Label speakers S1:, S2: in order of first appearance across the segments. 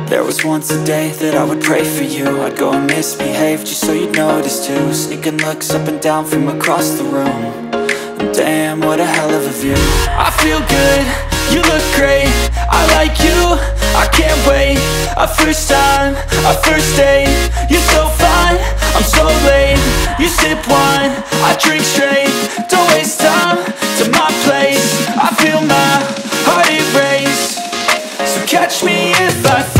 S1: There was once a day that I would pray for you. I'd go and misbehave just so you'd notice too. Sneaking looks up and down from across the room. And damn, what a hell of a view. I feel good, you look great, I like you, I can't wait. A first time, a first date. You're so fine, I'm so late. You sip wine, I drink straight. Don't waste time to my place. I feel my heart erase. So catch me if I fall.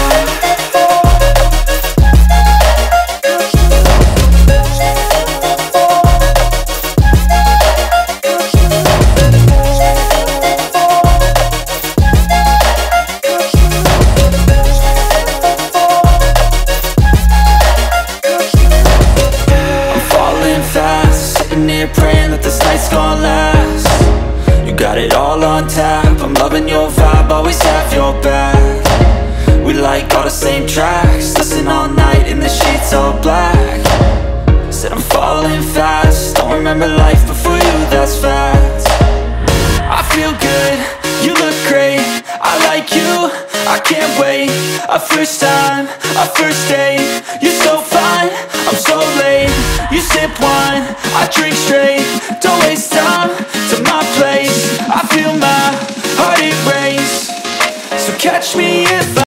S1: Praying that this night's gonna last. You got it all on tap, I'm loving your vibe, always have your back. We like all the same tracks, listen all night in the sheets all black. Said I'm falling fast, don't remember life before you, that's fact. I feel good, you look great, I like you, I can't wait. A first time, a first date. You're so fine, I'm so late. You sip wine, I drink straight. Don't waste time to my place. I feel my heart erase. So catch me